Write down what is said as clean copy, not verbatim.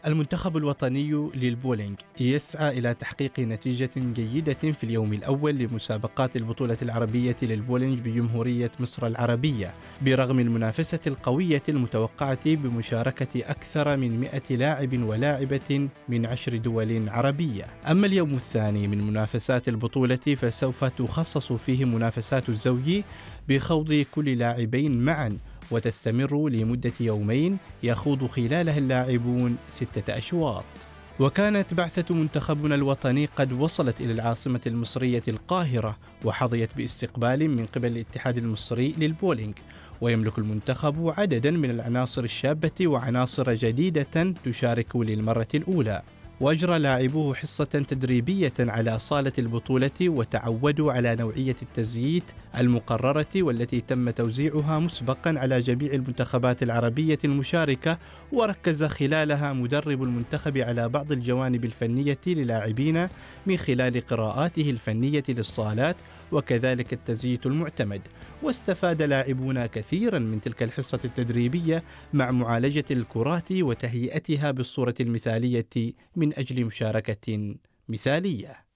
المنتخب الوطني للبولينج يسعى إلى تحقيق نتيجة جيدة في اليوم الأول لمسابقات البطولة العربية للبولينج بجمهورية مصر العربية، برغم المنافسة القوية المتوقعة بمشاركة أكثر من 100 لاعب ولاعبة من 10 دول عربية. أما اليوم الثاني من منافسات البطولة فسوف تخصص فيه منافسات الزوج بخوض كل لاعبين معا، وتستمر لمدة يومين يخوض خلالها اللاعبون 6 أشواط. وكانت بعثة منتخبنا الوطني قد وصلت إلى العاصمة المصرية القاهرة، وحظيت باستقبال من قبل الاتحاد المصري للبولينج. ويملك المنتخب عددا من العناصر الشابة وعناصر جديدة تشارك للمرة الأولى. وأجرى لاعبوه حصة تدريبية على صالة البطولة، وتعودوا على نوعية التزييت المقررة والتي تم توزيعها مسبقا على جميع المنتخبات العربية المشاركة. وركز خلالها مدرب المنتخب على بعض الجوانب الفنية للاعبين من خلال قراءاته الفنية للصالات وكذلك التزييت المعتمد. واستفاد لاعبون كثيرا من تلك الحصة التدريبية مع معالجة الكرات وتهيئتها بالصورة المثالية من أجل مشاركة مثالية.